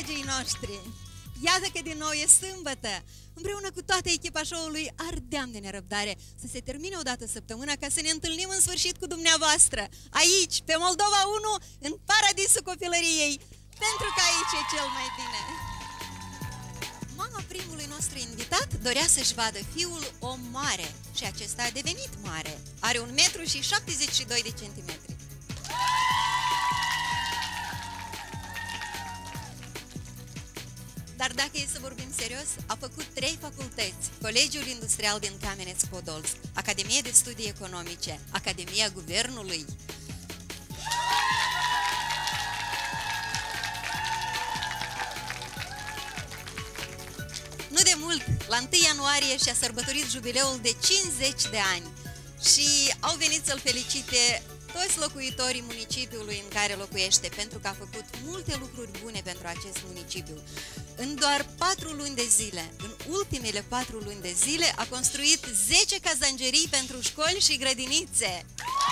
dragii noștri! Iată că din nou e sâmbătă! Împreună cu toată echipa show-ului ardeam de nerăbdare să se termine odată săptămâna ca să ne întâlnim în sfârșit cu dumneavoastră, aici, pe Moldova 1, în paradisul copilăriei, pentru că aici e cel mai bine! Mama primului nostru invitat dorea să-și vadă fiul om mare și acesta a devenit mare. Are 1,72 m. Dar dacă e să vorbim serios, a făcut 3 facultăți: Colegiul Industrial din Kamenets-Podolsk, Academie de Studii Economice, Academia Guvernului. Nu de mult, la 1 ianuarie și-a sărbătorit jubileul de 50 de ani și au venit să-l felicite toți locuitorii municipiului în care locuiește, pentru că a făcut multe lucruri bune pentru acest municipiu. În doar 4 luni de zile, în ultimele 4 luni de zile, a construit 10 cazangerii pentru școli și grădinițe.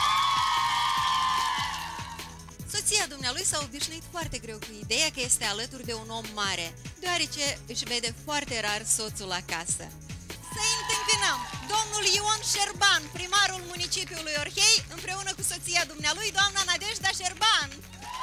Soția dumnealui s-a obișnuit foarte greu cu ideea că este alături de un om mare, deoarece își vede foarte rar soțul acasă. Să-i întâmpinăm! Domnul Ion Șerban, primarul municipiului Orhei, împreună cu soția dumnealui, doamna Nadejda Șerban.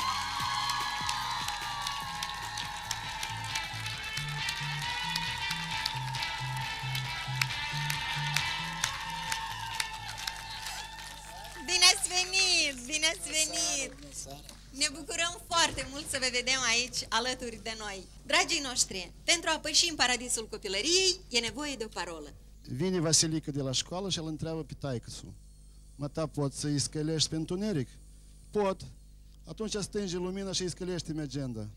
Bine ați venit! Bine ați venit! Ne bucurăm foarte mult să vă vedem aici, alături de noi. Dragii noștri, pentru a păși în paradisul copilăriei, e nevoie de o parolă. Vine Vasilica de la școală și îl întreabă pe taică-su: măta, pot să-i scălești pe întuneric? Pot. Atunci stânge lumina și îi scălește-mi agenda.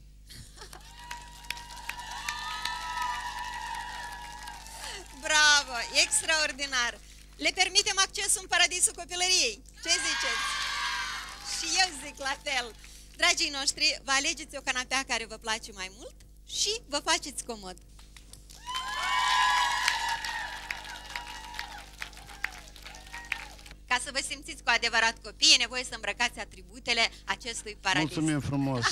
Bravo! Extraordinar! Le permitem accesul în paradisul copilăriei. Ce ziceți? Și eu zic la fel. Dragii noștri, vă alegeți o canapea care vă place mai mult și vă faceți comod. Ca să vă simțiți cu adevărat copii, e nevoie să îmbrăcați atributele acestui paradis. Mulțumim frumos!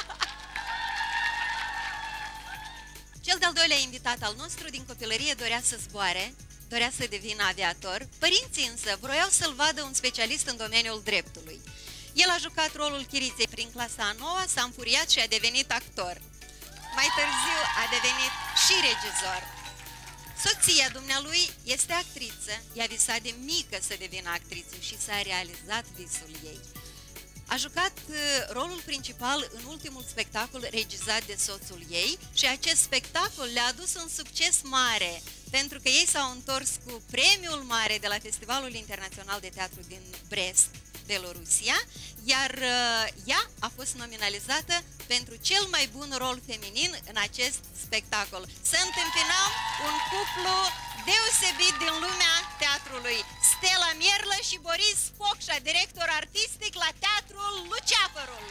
Cel de-al doilea invitat al nostru din copilărie dorea să zboare, dorea să devină aviator. Părinții însă vroiau să-l vadă un specialist în domeniul dreptului. El a jucat rolul Chiriței prin clasa a 9-a, s-a înfuriat și a devenit actor. Mai târziu a devenit și regizor. Soția dumnealui este actriță, ea visa de mică să devină actriță și s-a realizat visul ei. A jucat rolul principal în ultimul spectacol regizat de soțul ei și acest spectacol le-a adus un succes mare, pentru că ei s-au întors cu premiul mare de la Festivalul Internațional de Teatru din Brest, Belorusia, iar ea a fost nominalizată pentru cel mai bun rol feminin în acest spectacol. Să întâmpinăm un cuplu deosebit din lumea teatrului, Stella Mierlă și Boris Focșa, director artistic la Teatrul Luceafărul.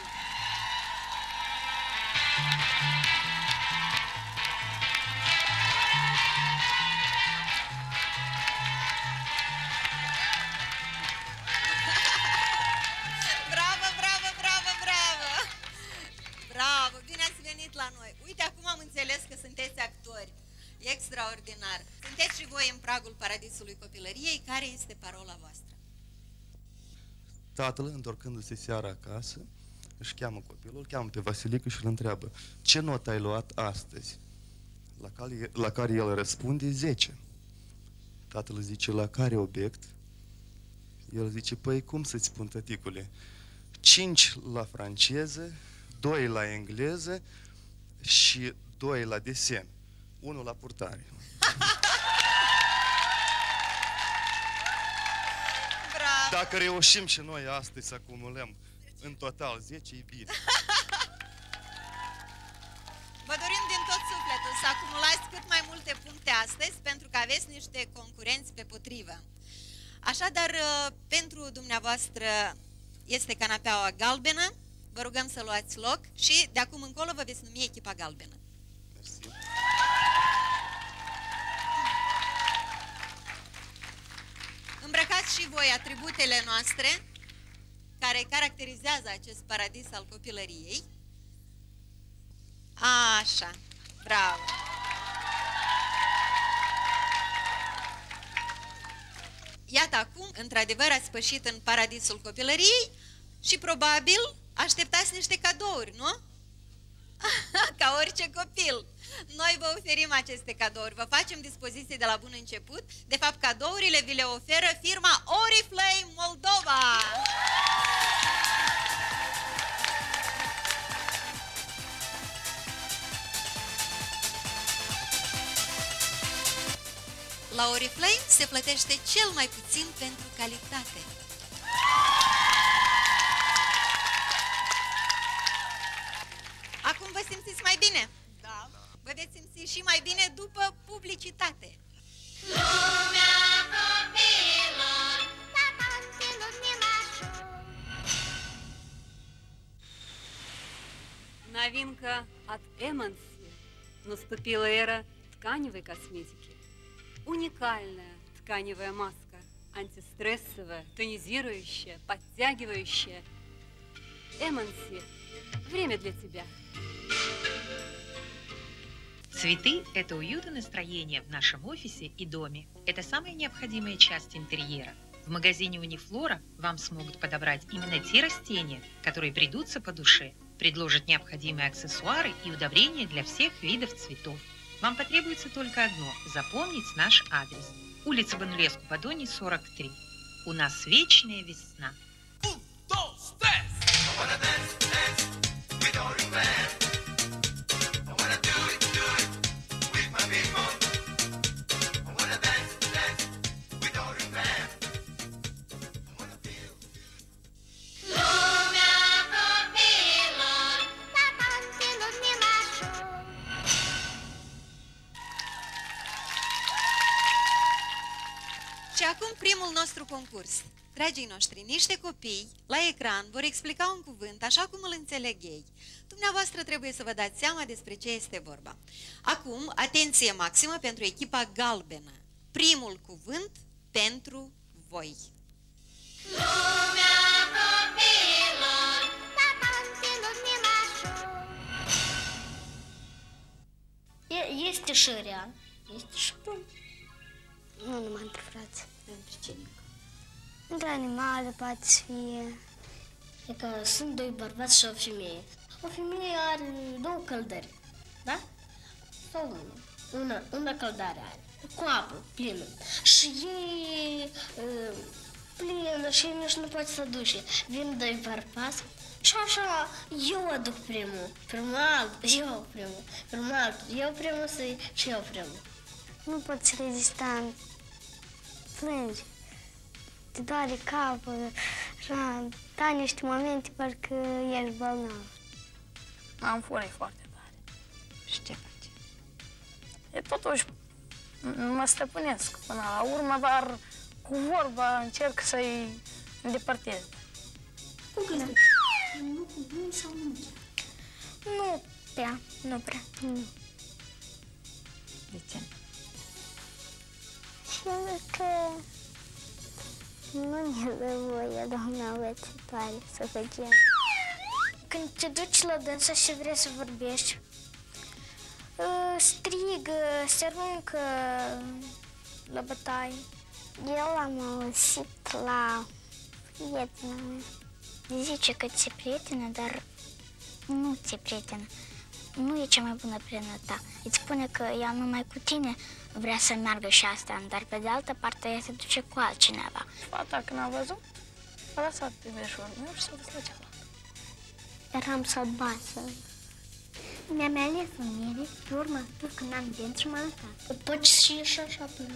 Bravo, bine ați venit la noi. Uite, acum am înțeles că sunteți actori. Extraordinar. Sunteți și voi în pragul paradisului copilăriei. Care este parola voastră? Tatăl, întorcându-se seara acasă, își cheamă copilul, îl cheamă pe Vasilică și îl întreabă: ce notă ai luat astăzi? La care el răspunde: 10. Tatăl zice: la care obiect? El zice: păi cum să-ți spun, tăticule, 5 la franceză, 2 la engleză și 2 la desen, 1 la purtare. Bravo! Dacă reușim și noi astăzi să acumulăm în total 10, e bine. Vă dorim din tot sufletul să acumulați cât mai multe puncte astăzi, pentru că aveți niște concurenți pe potrivă. Așadar, pentru dumneavoastră este canapeaua galbenă. Vă rugăm să luați loc și de acum încolo vă veți numi echipa galbenă. Mersi. Îmbrăcați și voi atributele noastre care caracterizează acest paradis al copilăriei. Așa, bravo! Iată acum, într-adevăr, ați spășit în paradisul copilăriei și probabil așteptați niște cadouri, nu? Ca orice copil. Noi vă oferim aceste cadouri, vă facem dispoziție de la bun început. De fapt, cadourile vi le oferă firma Oriflame Moldova. La Oriflame se plătește cel mai puțin pentru calitate. Acum vă simțiți mai bine? Da. Vă veți simți și mai bine după publicitate. Lumea copilor, Новинка от Эмонси. Наступила эра тканевой косметики. Уникальная тканевая маска. Антистрессовая, тонизирующая, подтягивающая. Эмонси. Время для тебя. Цветы – это уют и настроение в нашем офисе и доме. Это самая необходимая часть интерьера. В магазине Унифлора вам смогут подобрать именно те растения, которые придутся по душе, предложат необходимые аксессуары и удобрения для всех видов цветов. Вам потребуется только одно – запомнить наш адрес. Улица Банулеску-Падони, 43. У нас вечная весна. Și acum primul nostru concurs. Dragii noștri, niște copii la ecran vor explica un cuvânt așa cum îl înțeleg ei. Dumneavoastră trebuie să vă dați seama despre ce este vorba. Acum, atenție maximă pentru echipa galbenă. Primul cuvânt pentru voi. Lumea copilor, Este și real, este și bun. Nu numai între frați. Între cine? Între animale poate să fie. E că sunt doi bărbați și o femeie. O femeie are două căldări, da? Sau una căldare are, cu apă plină. Și ei plină și nici nu poate să duce. Vin doi bărbați și așa, eu aduc primul altul, eu primul altul, eu primul și eu primul. Nu poți rezista, plângi, te doare capul, da niște momente parcă ești bolnav. Am furie foarte tare. Și ce face? E totuși, mă stăpânesc până la urmă, dar cu vorba încerc să-i îndepărtez. Cum crezi? Nu cu bun sau nu? Nu prea. Nu. De ce? Pentru că nu ne dă voie, doamna învățătoare, să facem. Când te duci la dânsa și vrei să vorbești, strigă, se aruncă la bătaie. Eu am auzit la prietena mea. Zice că ți-e prietenă, dar nu ți-e prietenă. Nu e cea mai bună prietenă ta. Îți spune că ea numai cu tine vrea să meargă și asta, dar pe de altă parte ea se duce cu altcineva. Fata, când a văzut, a lăsat pe beșul meu și s-a dus la cealaltă. Eram sălbată. Mi-am ales în ele, pe urmă, când am dentri, m-am lăsat. Poți și așa până.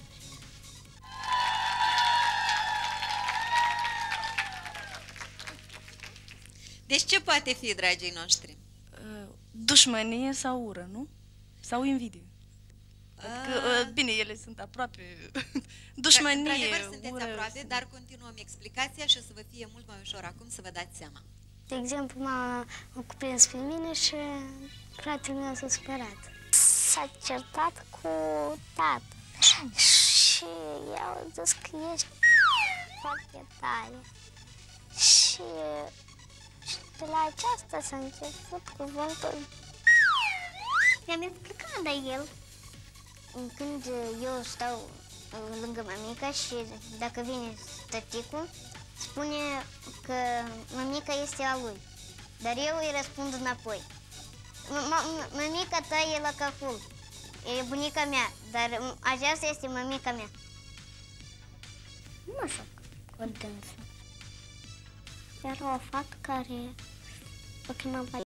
Deci ce poate fi, dragii noștri? Dușmănie sau ură, nu? Sau invidie. Adică, bine, ele sunt aproape. Dușmănie, într-adevăr sunteți ură, aproape, dar continuăm explicația și o să vă fie mult mai ușor acum să vă dați seama. De exemplu, m-a cuprins pe mine și fratele meu s-a supărat. S-a certat cu tată și i-au zis că ești foarte tare. Și de la aceasta s-a început cuvântul Mi-am explicat, dar el, când eu stau lângă mămica și dacă vine tăticul, spune că mămica este a lui, dar eu îi răspund înapoi. Mămica ta e la Cahul, e bunica mea, dar aceasta este mămica mea. Nu mă joc cu dânsul. Era o fată care o chema